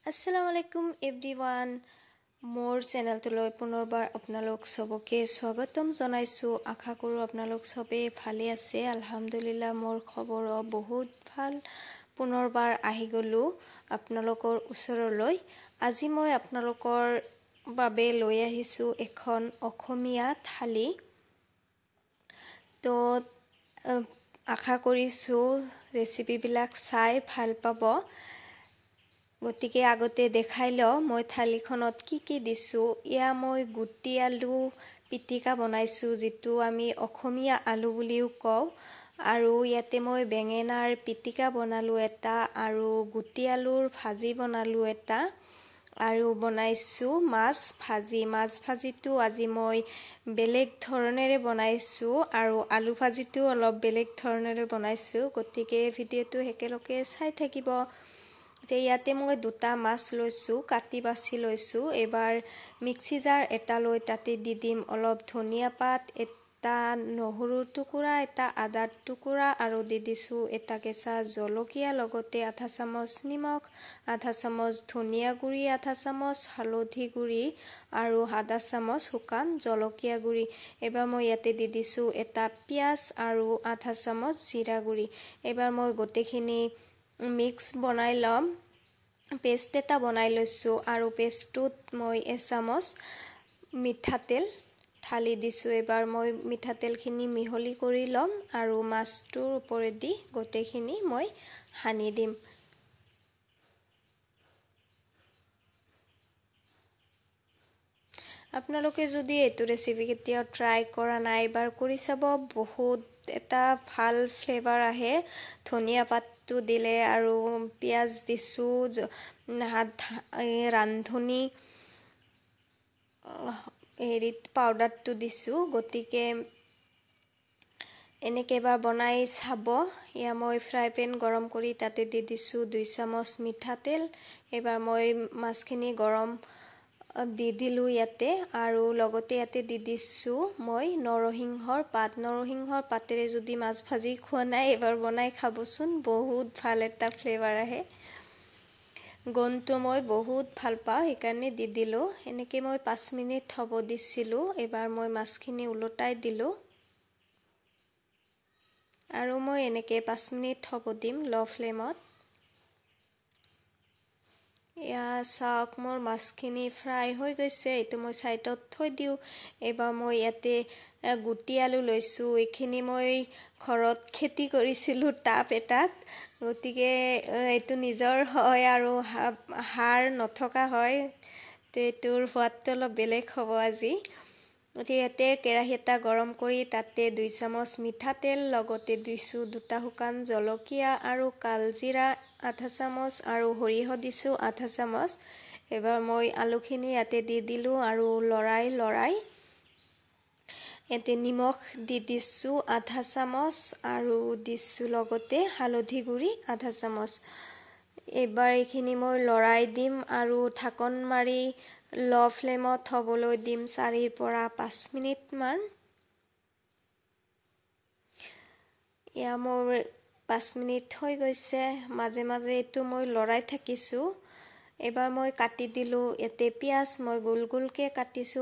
Assalamu alaikum everyone. More channel to loi punorbar apnalok soboke swagatam janaisu. Akha koru apnalok sobe bhale ase. Alhamdulillah mor khobor bahut bhal. Punorbar ahi golu apnalokor usoroloi. Aji moi apnalokor babe loi ahisu ekhon Assamese thali. To akha korisu recipe bilak sai bhal pabo. গতিকে আগতে দেখাইলো মই থালিখনত কি দিছো ইয়া মই গুটি আলু পিটিকা বনাইছো যেটো আমি অসমীয়া আলু বুলিও কও আৰু ইয়াতে মই বেঙেনাৰ পিটিকা বনালো এটা আৰু গুটি আলুৰ ভাজি বনালো এটা আৰু বনাইছো মাছ ভাজিটো আজি মই বেলেগ ধৰণেৰে বনাইছো আৰু আলু ভাজিটো অলপ বেলেগ ধৰণেৰে বনাইছো গতিকে ভিডিওটো হেকেলকে চাই থাকিব ইয়াতে মই দুটা মাছ লৈছো কাটি বাছি লৈছো এবাৰ মিক্সি জাৰ এটা লৈ তাতে দি দিম অলপ ধনিয়া পাত এটা নহৰুৰ টুকুৰা এটা আদাৰ টুকুৰা আৰু দি দিছো এটা কেঁচা জলকীয়া লগতে আধা চামুচ নিমখ আধা চামুচ ধনিয়া গুৰি আধা চামুচ হালধি গুৰি আৰু আধা চামুচ শুকান জলকীয়া গুৰি এবাৰ মই ইয়াতে দি দিছো এটা পিয়াজ আৰু আধা চামুচ জিৰা গুৰি এবাৰ মই গটেখিনি মিক্স বনাই লম পেষ্ট এটা বনাই লৈছো আৰু পেষ্টটোত মই এচামুচ মিঠাতেল ঢালি দিছো এবাৰ মই মিঠাতেলখিনি মিহলি কৰি লম আৰু মাছটোৰ ওপৰেদি গটেখিনি মই হানি দিম আপোনালোকে যদি এটো ৰেচিপি কেতিয়াও ট্ৰাই কৰা নাই এবাৰ কৰি চাব বহুত এটা ভাল ফ্লেভাৰ আহে ধনিয়া পাতটো দিলে আৰু পিয়াজ দিছো ৰান্ধনি হেৰিত পাউডাৰটো দিছো গতিকে এনেকে এবাৰ বনাই চাব ইয়া মই ফ্ৰাই পেন গৰম কৰি তাতে দি দিছো 2 চামুচ মিঠাতেল এবাৰ মই মাছখিনি গৰম দি দিলো ইয়াতে আৰু লগতে ইয়াতে দি দিছো মই নৰসিংহৰ পাতেৰে যদি মাছ ভাজি খোৱা নাই এবাৰ বনাই খাবচোন বহুত ভাল এটা ফ্লেভাৰ আহে গনটো মই বহুত ভাল পাওঁ সেইকাৰণে দি দিলো এনেকে মই 5 মিনিট থব দিছিলো এবাৰ মই মাছখিনি উলটাই দিলো আৰু মই এনেকে 5 মিনিট থব দিম লো ফ্লেমত ইয়া চাওক মোৰ মাছখিনি ফ্ৰাই হৈ গৈছে এটো মই সাইডত থৈ দিও এবাৰ মই ইয়াতে গুটি আলু লৈছো এখিনি মই ঘৰত খেতি কৰিছিলো টাপ এটাত গতিকে এটো নিজৰ হয় আৰু হাড় নথকা হয় তেটোৰ সোৱাদটো অলপ বেলেগ হ'ব আজি ইয়াতে কেৰাহী এটা গৰম কৰি তাতে 2 চামুচ মিঠাতেল লগতে দিছো দুটা শুকান জলকীয়া আৰু কালজিৰা আধা চামুচ আৰু সৰিয়হ দিছো আধা চামুচ এবাৰ মই আলুখিনি ইয়াতে দি দিলো আৰু লৰাই এতে নিমখ দি দিছো আধা চামুচ আৰু দিছো লগতে হালধি গুৰি আধা চামুচ এবাৰ এখিনি মই লৰাই দিম আৰু ঢাকন মাৰি লো ফ্লেমত থবলৈ দিম 4 পৰা 5 মিনিট মান ইয়া মোৰ 5 মিনিট হৈ গৈছে মাজে মাজে এটো মই লৰাই থাকিছো এবাৰ মই কাটি দিলো এতে পিয়াজ মই গোল-গোলকে কাটিছো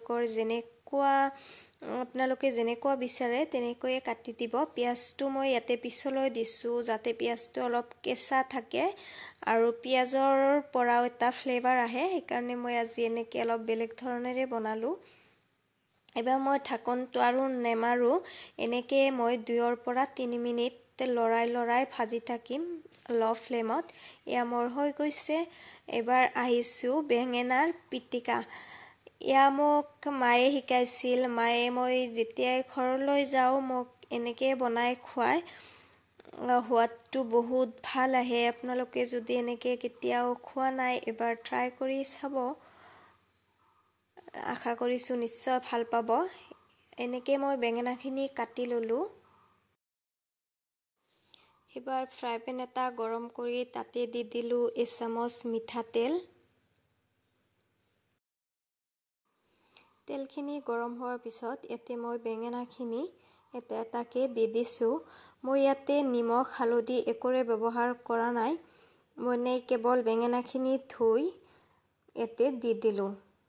আপোনালোকে যেনেকুৱা বিচাৰে তেনেকৈ কাটি দিব পিয়াজটো মই ইয়াতে পিছলৈ দিছো যাতে পিয়াজটো অলপ কেঁচা থাকে আৰু পিয়াজৰ পৰাও এটা ফ্লেভাৰ আহে সেইকাৰণে মই আজি এনেকে অলপ বেলেগ ধৰণেৰে বনালো এবাৰ মই ঢাকনটো আৰু নেমাৰো এনেকে মই 2 পৰা 3 মিনিট লৰাই ভাজি থাকিম লো ফ্লেমত ইয়া মোৰ হৈ গৈছে এবাৰ আহিছো বেঙেনাৰ পিটিকা ইয়া মোক মায়ে শিকাইছিল মায়ে মই যেতিয়া ঘৰলৈ যাও মোক এনেকে বনাই খুৱাই হোৱাটো বহুত ভাল আহে আপোনালোকে যদি এনেকে কেতিয়াও খোৱা নাই এবাৰ ট্ৰাই কৰি চাব আশা কৰিছো নিশ্চয় ভাল পাব এনেকে মই বেঙেনাখিনি কাটি ললো এবাৰ ফ্ৰাই পেন এটা গৰম কৰি তাতে দি দিলো 1 চামুচ মিঠাতেল তেলখিনি গৰম হোৱাৰ পিছত এতে মই বেঙেনাখিনি এটাকে দি দিছো মই ইয়াতে নিমখ হালধি একোৰে ব্যৱহাৰ কৰা নাই মই কেৱল বেঙেনাখিনি ধুই এতে দি দিলোঁ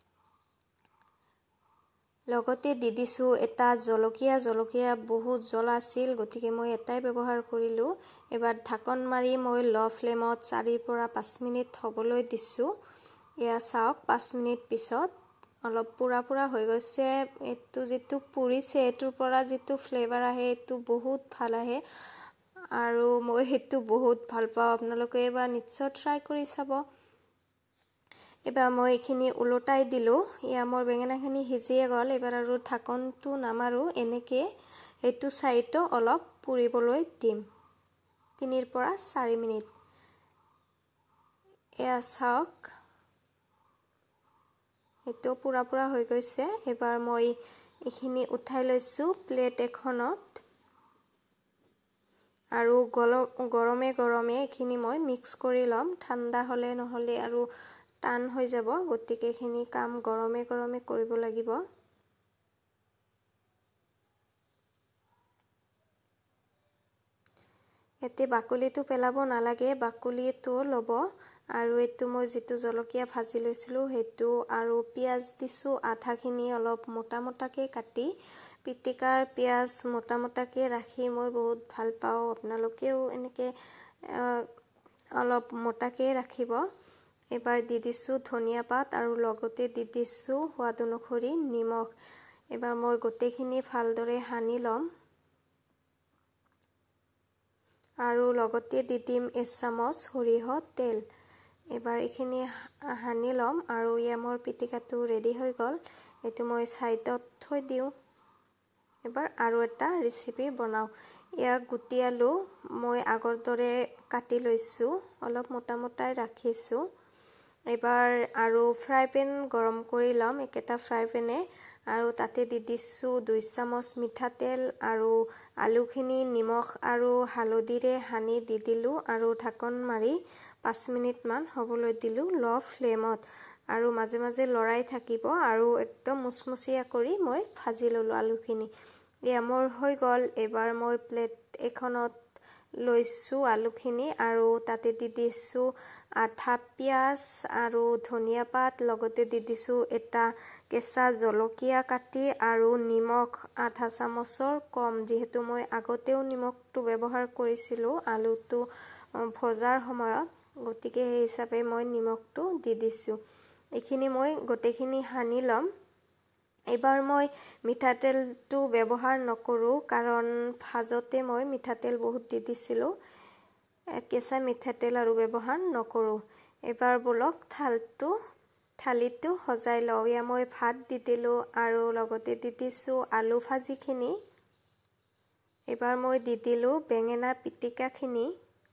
লগতে দি দিছোঁ এটা জলকীয়া বহুত জ্বলা আছিল গতিকে মই এটাই ব্যৱহাৰ কৰিলোঁ এবাৰ ঢাকন মাৰি মই লো ফ্লেমত 4 পৰা 5 মিনিট হ'বলৈ দিছোঁ এয়া চাওক 5 মিনিট পিছত অলপ পুৰা হৈ গৈছে এটো যেটো পুৰিছে এটোৰ পৰা যেটো ফ্লেভাৰ আহে এটো বহুত ভাল আহে আৰু মই হেতু বহুত ভাল পাওঁ আপোনালোকে এবাৰ নিশ্চয় ট্ৰাই কৰি চাব এবাৰ মই এখিনি উলটাই দিলোঁ ইয়া মোৰ বেঙেনাখিনি সিজিয়ে গ'ল এবাৰ আৰু ঢাকনটো নামাৰো এনেকে হেতু সাইডটো অলপ পুৰিবলৈ দিম 3 পৰা 4 মিনিট এয়া চাওক এটো পুৰা হৈ গৈছে এবাৰ মই এখিনি উঠাই লৈছো প্লেট এখনত আৰু গৰমে এখিনি মই মিক্স কৰি লম ঠাণ্ডা হলে নহলে আৰু টান হৈ যাব গতিকে এখিনি কাম গৰমে কৰিব লাগিব এতে বাকলিটো পেলাব নালাগে বাকলিটো লব আৰু এটো মই যেটো জলকীয়া ভাজি লৈছিলো হেতু আৰু পিয়াজ দিছো আধাখিনি অলপ মোটাকে কাটি পিটিকাৰ পিয়াজ মোটাকে ৰাখি মই বহুত ভাল পাওঁ আপোনালোকেও এনেকে অলপ মোটাকে ৰাখিব এবাৰ দি দিছো ধনিয়া পাত আৰু লগতে দি দিছো সোৱাদ অনুসৰি নিমখ এবাৰ মই গোটেইখিনি ভালদৰে সানি লম আৰু লগতে দি দিম 1 চামুচ সৰিহ তেল এবাৰ এখিনি সানি লম আৰু ইয়ামৰ পিটিকাটো ৰেডি হৈ গল এটো মই সাইডত থৈ দিও এবাৰ আৰু এটা ৰেচিপি বনাও ইয়া গুটি আলু মই আগৰ দৰে কাটি লৈছো অলপ মোটাই ৰাখিছো এবাৰ আৰু ফ্ৰাই পেন গৰম কৰি লম একেটা ফ্ৰাই পেনে আৰু তাতে দি দিছো 2 চামুচ মিঠা তেল আৰু আলুখিনি নিমখ আৰু হালধিৰে সানি দি দিলো আৰু ঢাকন মাৰি 5 মিনিট মান হ'বলৈ দিলো লো ফ্লেমত আৰু মাজে লৰাই থাকিব আৰু একদম মুচমুচিয়া কৰি মই ভাজি ললো আলুখিনি ইয়া মোৰ হৈ গল এবাৰ মই প্লেট এখনত লৈছো আলুখিনি আৰু তাতে দি দিছো আধা পিয়াজ আৰু ধনিয়া পাত লগতে দি দিছো এটা কেঁচা জলকীয়া কাটি আৰু নিমখ আধা চামুচৰ কম যেহেতু মই আগতেও নিমখটো ব্যৱহাৰ কৰিছিলো আলুটো ভজাৰ সময়ত গতিকে এই হিচাপে মই নিমখটো দি দিছো এখিনি মই গোটেইখিনি সানি লম এবাৰ মই মিঠাতেলটো ব্যৱহাৰ নকৰো কাৰণ ভাজতে মই মিঠাতেল বহুত দি দিছিলো কেঁচা মিঠাতেল আৰু ব্যৱহাৰ নকৰো এবাৰ বলক থালিটো সজাই লও ইয়া মই ভাত দি দিলো আৰু লগতে দি দিছো আলু ভাজিখিনি এবাৰ মই দি দিলো বেঙেনা পিটিকাখিনি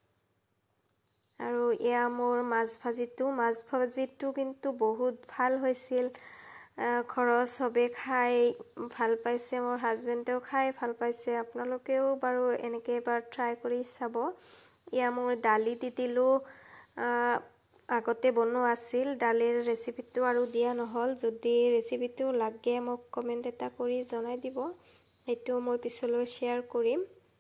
আৰু ইয়া মোৰ মাছ ভাজিটো কিন্তু বহুত ভাল হৈছিল ঘৰৰ সবে খাই ভাল পাইছে মোৰ হাজবেণ্ডেও খাই ভাল পাইছে আপোনালোকেও বাৰু এনেকে এবাৰ ট্ৰাই কৰি চাব ইয়া মোৰ দালি দি দিলো আগতে বনোৱা আছিল দালিৰ ৰেচিপিটো আৰু দিয়া নহল যদি ৰেচিপিটো লাগে মোক কমেন্ট এটা কৰি জনাই দিব এটো মই পিছলৈ শেয়াৰ কৰিম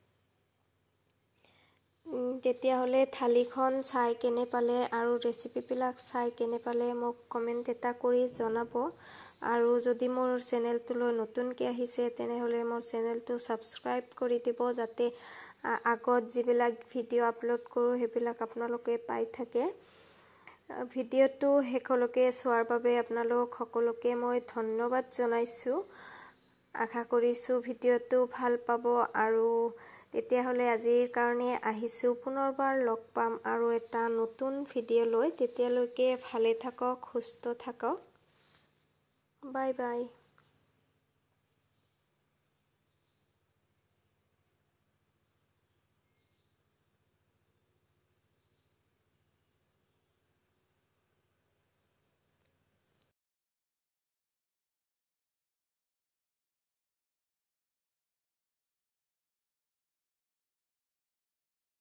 তেতিয়া হলে থালিখন চাই কেনে পালে আৰু ৰেচিপি বিলাক চাই কেনে পালে মোক কমেন্ট এটা কৰি জনাব আৰু যদি মোৰ চেনেলটোলৈ নতুনকৈ আহিছে তেনেহলে মোৰ চেনেলটো সাবস্ক্ৰাইব কৰি দিব যাতে আগত যিবিলাক ভিডিও আপলোড কৰো হেবিলাক আপোনালোকে পাই থাকে ভিডিওটো হেকলৈকে চোৱাৰ বাবে আপোনালোক সকলোকে মই ধন্যবাদ জনাইছো আশা কৰিছো ভিডিওটো ভাল পাব আৰু তেতিয়া হলে আজিৰ কাৰণে আহিছো পুনৰবাৰ লগ পাম আৰু এটা নতুন ভিডিও লৈ তেতিয়ালৈকে ভালে থাকক সুস্থ থাকক বাই বাই